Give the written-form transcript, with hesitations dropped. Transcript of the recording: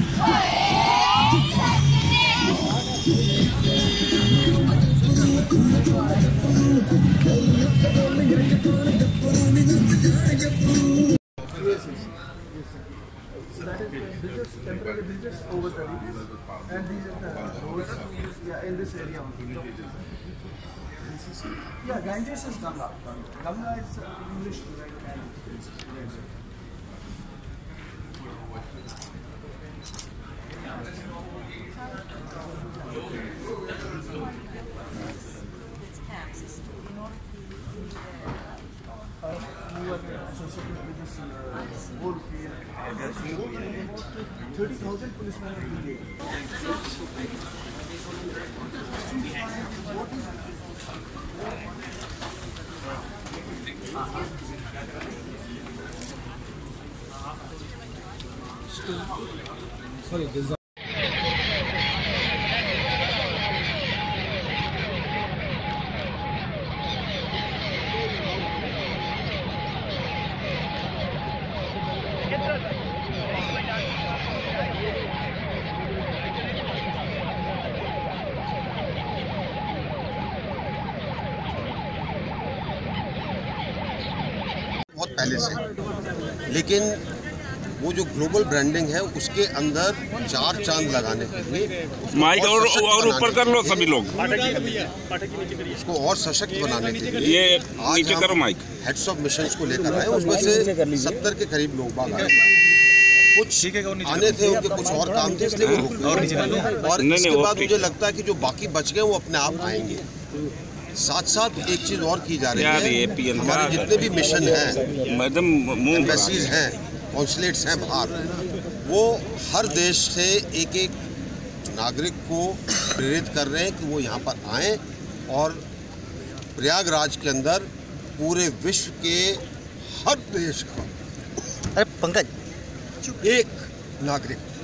Temporary bridges over the rivers, and these are the roads in this area only. Yeah, Ganges is Ganga. Ganga is English right hand. You are associated with this whole field. 30,000 policemen every day. Sorry, this is बहुत पहले से, लेकिन वो जो global branding है उसके अंदर 4 चांद लगाने के लिए माइक और ऊपर कर लो सभी लोग, उसको और सशक्त बनाने के लिए ये नीचे करो माइक। हेड्स ऑफ मिशंस को लेकर आए, उसमें से 70 के करीब लोग बाग आए। कुछ आने थे, उनके कुछ और काम थे, इसलिए वो रुक गए। और इसके बाद मुझे लगता है कि जो बाकी बच गए वो अपने आप आएंगे। साथ साथ एक चीज़ और की जा रही है, हमारे जितने भी मिशन हैं, एम्बेसीज हैं, कॉन्सुलेट्स हैं बाहर, वो हर देश से एक एक नागरिक को प्रेरित कर रहे हैं कि वो यहाँ पर आएँ और प्रयागराज के अंदर पूरे विश्व के हर देश का एक नागरिक